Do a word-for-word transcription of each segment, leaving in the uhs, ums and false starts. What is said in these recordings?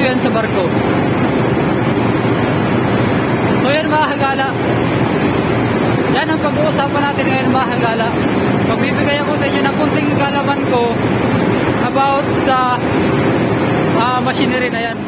nandito yan sa barko. So yan mga kagala, yan ang pag-uusapan natin ngayon mga kagala. Magbibigay ako sa inyo ng kunting kalaman ko about sa uh, machinery na yan.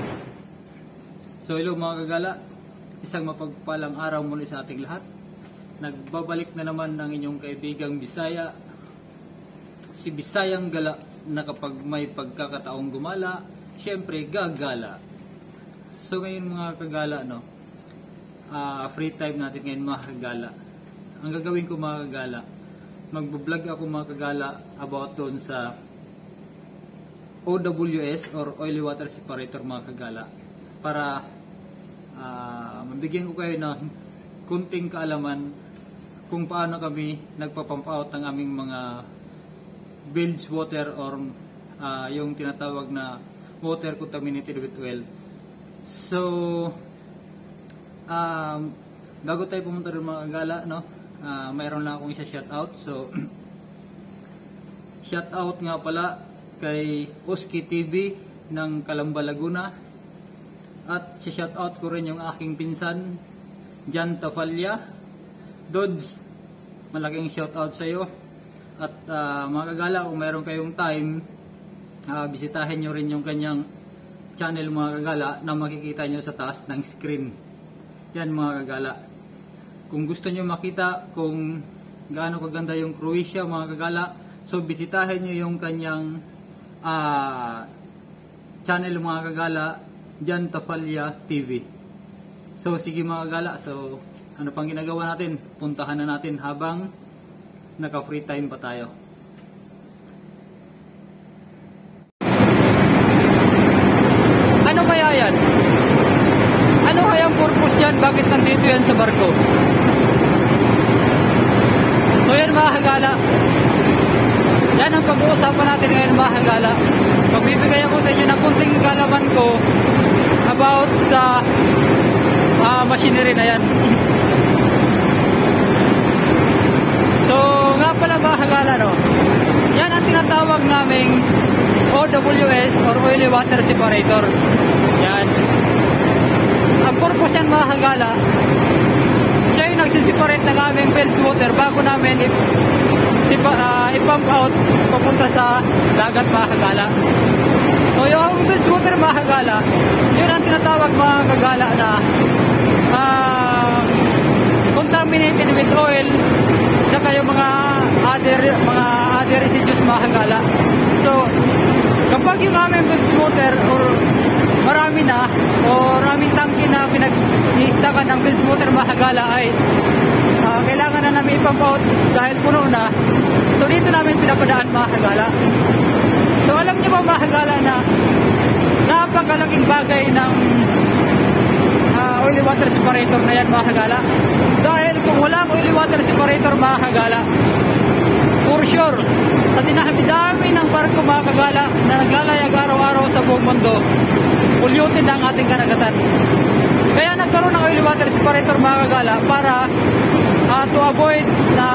So hello mga kagala, isang mapagpalang araw muli sa ating lahat. Nagbabalik na naman ng inyong kaibigang Bisaya, si Bisayang Gala, na kapag may pagkakataong gumala, syempre gagala. So ngayon mga kagala, no, uh, free time natin ngayon mga kagala. Ang gagawin ko mga kagala, magbablog ako mga kagala about doon sa O W S or Oily Water Separator mga kagala, para uh, mabigyan ko kayo ng kunting kaalaman kung paano kami nagpapump out ng aming mga bilge water or uh, yung tinatawag na water contaminated with oil. So um, bago tayo pumunta rin mga kagala, no, uh, mayroon lang akong isa shout out. So shout out nga pala kay Oski T V ng Calamba, Laguna, at si shout out ko rin yung aking pinsan Jan Tafalya. Dods, malaking shout out sa iyo. At uh, mga kagala, kung meron kayong time, uh, bisitahin nyo rin yung kanyang channel mga kagala na makikita nyo sa taas ng screen. Yan mga kagala. Kung gusto nyo makita kung gaano kaganda yung Croatia mga kagala, so bisitahin nyo yung kanyang uh, channel mga kagala, Jan Tafalya T V. So sige mga kagala, so ano pang ginagawa natin? Puntahan na natin habang naka free time pa tayo. Ano kaya yan? Ano kaya ang purpose dyan? Bakit nandito yan sa barko? So yan mga kagala, yan ang pag-uusapan natin ngayon mga kagala. Magbibigay ako sa inyo ng kunting kalaman ko about sa uh, machinery na yan. So nga pala mga kagala, no, yan ang tinatawag naming O W S or Oily Water Separator. Yan. Ang purpose yan mga kagala, siya yung nagsisiparate ng aming bilge water bago namin ip, sipa, uh, ipump out papunta sa dagat mga kagala. So yung bilge water mga kagala, yun ang tinatawag mga kagala na uh, contaminated with oil, saka yung mga other mga other residues mga kagala. So kapag yung aming bilge water or marami na o maraming tangke na pinag-iistakan ng bilge water mga kagala ay uh, kailangan na namin ipump out dahil puno na. So dito namin pinapadaan mga kagala. So alam niyo ba mga kagala na napakalaking bagay ng uh, oily water separator na yan mga kagala. Dahil kung walang oily water separator mga kagala, for sure, sa dinami-dami ng barko mga kagala na naglalayag araw-araw sa buong mundo, polluted ang ating karagatan. Kaya nagkaroon ng oily water separator mga kagala para uh, to avoid na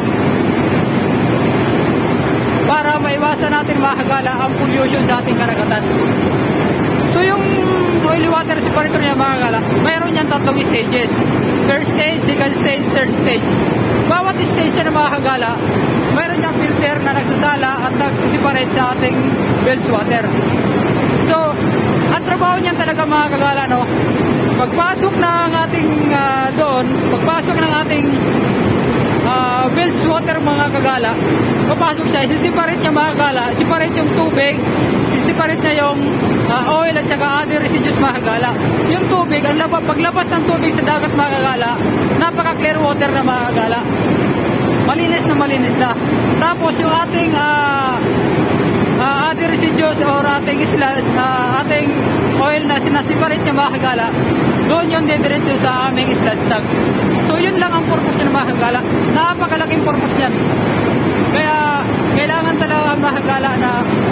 para maiwasan natin mga kagala ang pollution sa ating karagatan. So yung oily water separator niya mga kagala, mayroon yan tatlong stages. First stage, second stage, third stage. Bawat stage niya mga kagala, mayroon niyang filter na nagsasala at nagsiseparate sa ating bilge water. So ang trabaho niyan talaga mga kagala, no, pagpasok ng ating uh, doon, pagpasok ng ating uh, bilge water mga kagala, papasok siya, isiseparate niya mga kagala, separate yung tubig, isiseparate niya yung uh, oil at saka other residues mga kagala. Yung tubig, ang labas, paglabas ng tubig sa dagat mga kagala, napaka clear water na mga kagala, malinis na malinis na. Tapos yung ating uh, uh, other residues or ating isla, uh, ating oil na sinasiparate niya mga kagala, doon yun didiretso sa aming sludge tank. So yun lang ang purpose niya mga kagala. Napakalaking purpose niyan. Kaya kailangan talaga mga kagala na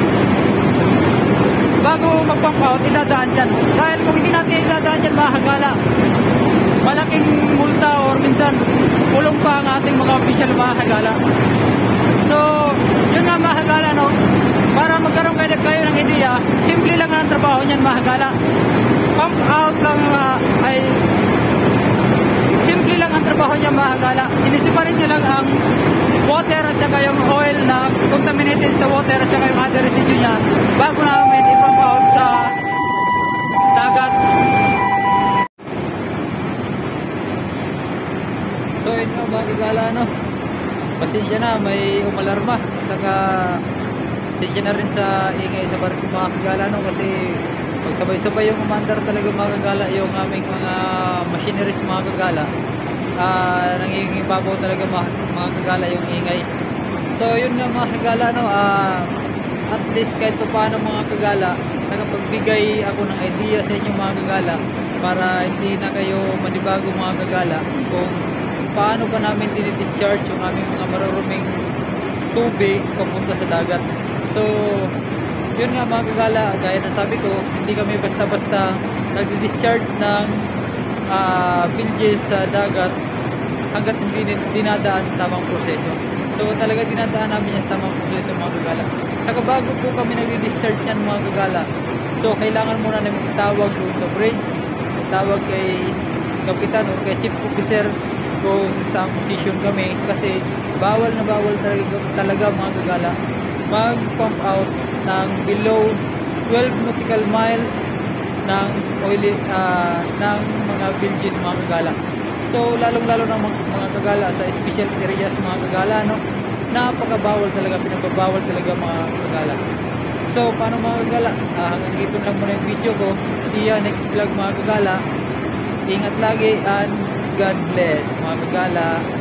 bago mag-pump out, idadaan dyan. Dahil kung hindi natin idadaan dyan mga kagala, malaking multa or minsan kulong pa ang ating mga official mga kagala. So yun nga mga kagala, no, para magkaroon kayo, kayo ng idea uh, simple lang ang trabaho niyan mga kagala. Pump out lang uh, ay simple lang ang trabaho niya mga kagala. Sinisiparin niya lang ang water at saka yung oil na contaminated sa water at saka yung other residue niya bago namin i-pump out sa dagat. So yun nga mga kagala, no? Pasensya na, may umalarma at saka pasensya na rin sa ingay sa barko mga kagala, no? Kasi pagsabay-sabay yung umandar talaga mga kagala yung aming mga machineries mga kagala. Uh, nangingibabaw talaga mga, mga kagala yung ingay. So yun nga mga kagala, no? Uh, at least kahit pa paano mga kagala, nakapagbigay ako ng idea sa inyo mga kagala para hindi na kayo manibago mga kagala kung paano ba namin dinidischarge yung aming mga maruruming tubig papunta sa dagat. So yun nga mga kagala, gaya na sabi ko, hindi kami basta-basta nagdi-discharge ng uh, bilges sa dagat hanggat hindi dinadaan sa tamang proseso. So talaga dinadaan namin yung tamang proseso mga kagala. Saka bago po kami nagdi-discharge yan mga kagala, so kailangan muna namin itawag doon sa bridge, itawag kay kapitan o kay chief officer kung saan position kami, kasi bawal na bawal talaga, talaga mga kagala mag-pump out ng below twelve nautical miles ng oil, uh, ng mga bilges mga kagala. So lalong lalo ng mga, mga kagala sa special areas mga kagala, no? Napakabawal talaga, pinagbabawal talaga mga kagala. So paano mga kagala, uh, hanggang dito lang muna yung video ko. See ya next vlog mga kagala. Ingat lagi and God bless mga kagala.